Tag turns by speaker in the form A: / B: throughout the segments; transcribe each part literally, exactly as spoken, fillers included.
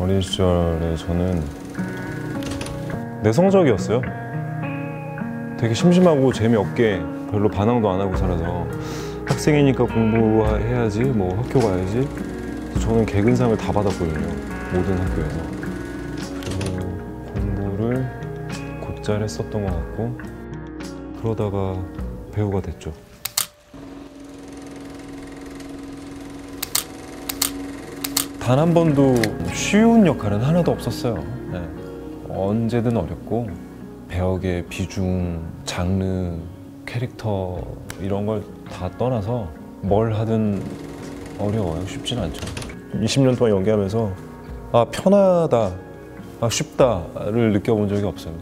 A: 어린 시절에 저는 내성적이었어요. 되게 심심하고 재미없게 별로 반항도 안 하고 살아서 학생이니까 공부해야지, 뭐 학교 가야지. 저는 개근상을 다 받았거든요, 모든 학교에서. 그리고 공부를 곧잘 했었던 것 같고, 그러다가 배우가 됐죠. 단 한 번도 쉬운 역할은 하나도 없었어요. 네. 언제든 어렵고, 배역의 비중, 장르, 캐릭터 이런 걸 다 떠나서 뭘 하든 어려워요. 쉽진 않죠. 이십 년 동안 연기하면서 아 편하다, 아 쉽다를 느껴본 적이 없어요.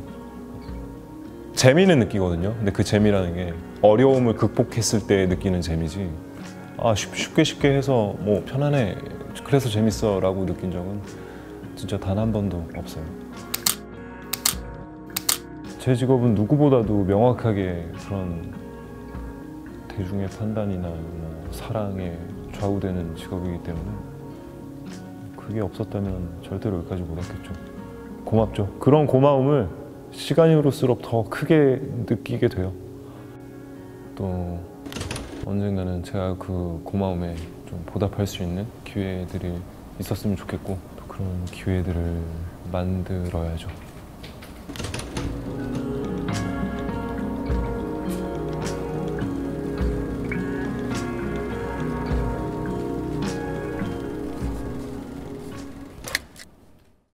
A: 재미는 느끼거든요. 근데 그 재미라는 게 어려움을 극복했을 때 느끼는 재미지, 아 쉽, 쉽게 쉽게 해서 뭐 편안해, 그래서 재밌어 라고 느낀 적은 진짜 단 한 번도 없어요. 제 직업은 누구보다도 명확하게 그런 대중의 판단이나 뭐 사랑에 좌우되는 직업이기 때문에 그게 없었다면 절대로 여기까지 못 왔겠죠. 고맙죠. 그런 고마움을 시간이 흐를수록 더 크게 느끼게 돼요. 또 언젠가는 제가 그 고마움에 좀 보답할 수 있는 기회들이 있었으면 좋겠고, 또 그런 기회들을 만들어야죠.